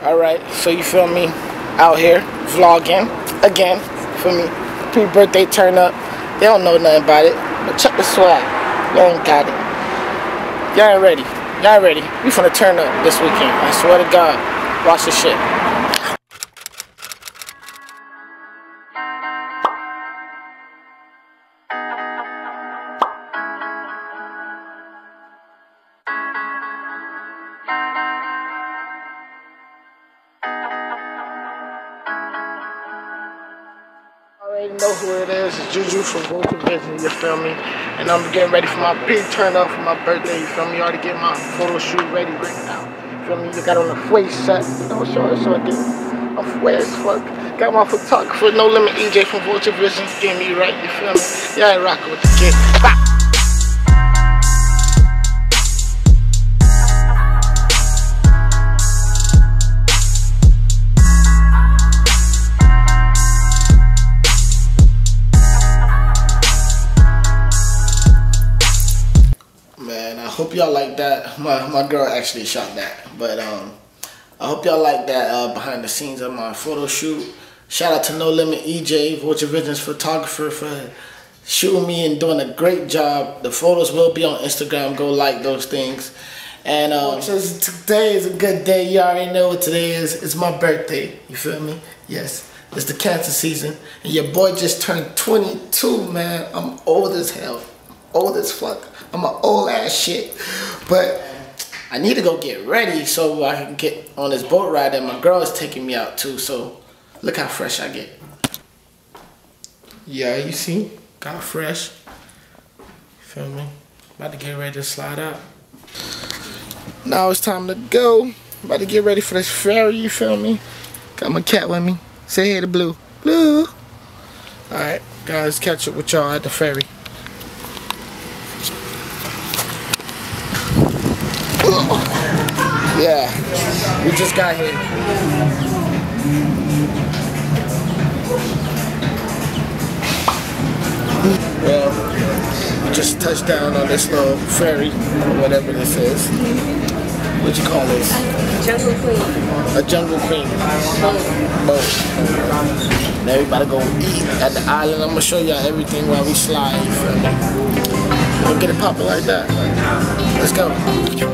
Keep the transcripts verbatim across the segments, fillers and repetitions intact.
Alright, so you feel me? Out here, vlogging, again, feel me? Pre-birthday turn up. They don't know nothing about it, but check the swag. Y'all ain't got it. Y'all ain't ready. Y'all ain't ready. We finna turn up this weekend. I swear to God. Watch the shit. You know who it is, it's Juju from Vulture Vision, you feel me? And I'm getting ready for my big turn up for my birthday, you feel me? Already get my photo shoot ready right now, you feel me? You got on the fway set, you know, show it, show it, I'm fway as fuck. Got my photographer, NoLimit E J from Vulture Visions, getting me right, you feel me? Yeah, I ain't rocking with the kid. Bye. I hope y'all like that. My, my girl actually shot that, but um, I hope y'all like that uh, behind the scenes of my photo shoot. Shout out to NoLimit E J, Vulture Visions photographer, for shooting me and doing a great job. The photos will be on Instagram. Go like those things. And um, just today is a good day. You already know what today is. It's my birthday. You feel me? Yes. It's the cancer season, and your boy just turned twenty-two, man. I'm old as hell. Old as fuck. I'm an old ass shit, but I need to go get ready so I can get on this boat ride that my girl is taking me out to. So look how fresh I get. Yeah, you see, got fresh. You feel me? About to get ready to slide out. Now it's time to go. About to get ready for this ferry. You feel me? Got my cat with me. Say hey to Blue. Blue. All right, guys, catch up with y'all at the ferry. Yeah, we just got here. Well, we just touched down on this little ferry, whatever this is. What you call this? Jungle Queen. A Jungle Queen. Boat. Now we about to go eat at the island. I'm gonna show y'all everything while we slide. We'll get it popping like that. Let's go.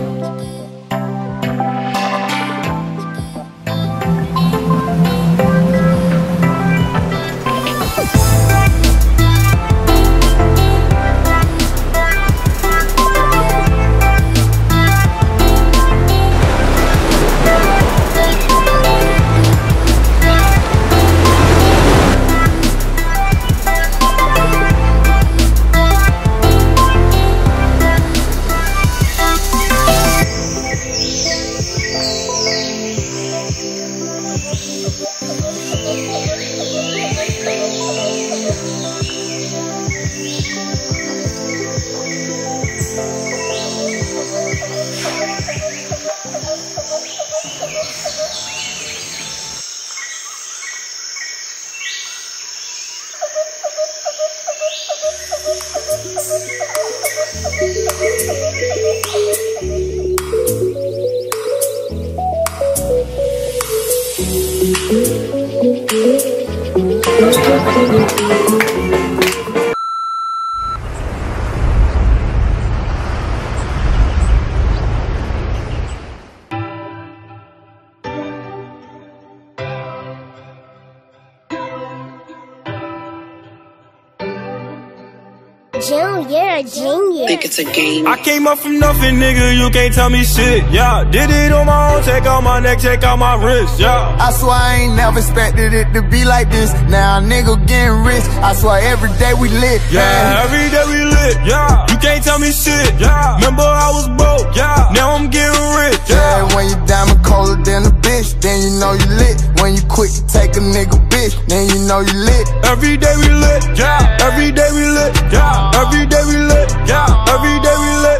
June, you're a genius. Think it's a game. I came up from nothing, nigga, you can't tell me shit, yeah. Did it on my own, check out my neck, check out my wrist, yeah. I swear I ain't never expected it to be like this. Now a nigga getting rich, I swear every day we lit, yeah. Man. Every day we lit, yeah. You can't tell me shit, yeah. Remember I was broke, yeah. Now I'm getting rich, yeah. Yeah, when you diamond colder than a bitch, then you know you lit. When you quick to take a nigga bitch, then you know you lit. Every day we lit, yeah. Every day we lit, yeah. Every day we lit, yeah. Every day we lit.